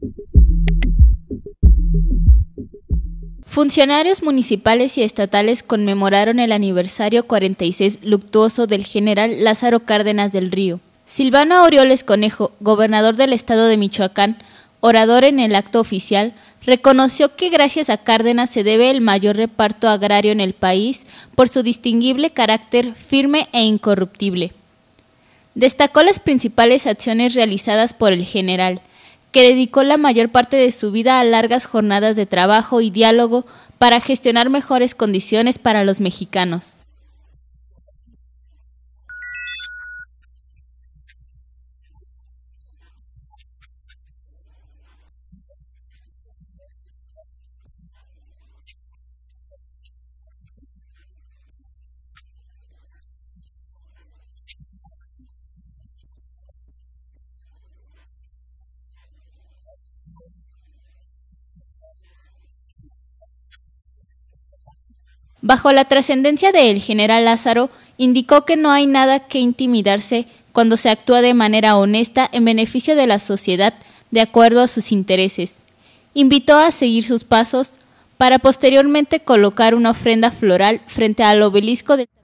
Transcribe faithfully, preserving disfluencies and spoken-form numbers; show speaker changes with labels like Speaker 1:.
Speaker 1: Funcionarios municipales y estatales conmemoraron el aniversario cuarenta y seis luctuoso del general Lázaro Cárdenas del Río. Silvano Aureoles Conejo, gobernador del estado de Michoacán, orador en el acto oficial, reconoció que gracias a Cárdenas se debe el mayor reparto agrario en el país por su distinguible carácter firme e incorruptible. Destacó las principales acciones realizadas por el general, que dedicó la mayor parte de su vida a largas jornadas de trabajo y diálogo para gestionar mejores condiciones para los mexicanos. Bajo la trascendencia del general Lázaro, indicó que no hay nada que intimidarse cuando se actúa de manera honesta en beneficio de la sociedad de acuerdo a sus intereses. Invitó a seguir sus pasos para posteriormente colocar una ofrenda floral frente al obelisco de